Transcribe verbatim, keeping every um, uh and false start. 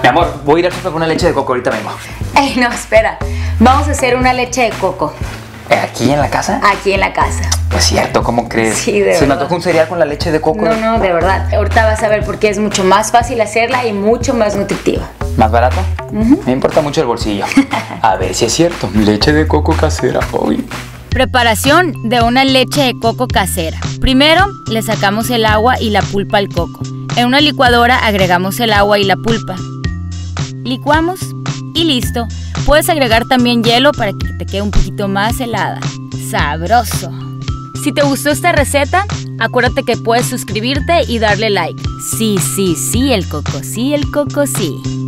Mi amor, voy a ir al súper por una leche de coco, ahorita vengo. Ey, no, espera. Vamos a hacer una leche de coco. ¿Aquí en la casa? Aquí en la casa. Es cierto, ¿cómo crees? Sí, de verdad. Se me antoja un cereal con la leche de coco. No, no, de verdad. Ahorita vas a ver por qué es mucho más fácil hacerla y mucho más nutritiva. ¿Más barato? Uh-huh. Me importa mucho el bolsillo. A ver si es cierto. Leche de coco casera hoy. Preparación de una leche de coco casera. Primero le sacamos el agua y la pulpa al coco. En una licuadora agregamos el agua y la pulpa. Licuamos y listo. Puedes agregar también hielo para que te quede un poquito más helada. ¡Sabroso! Si te gustó esta receta, acuérdate que puedes suscribirte y darle like. Sí, sí, sí, el coco, sí, el coco, sí.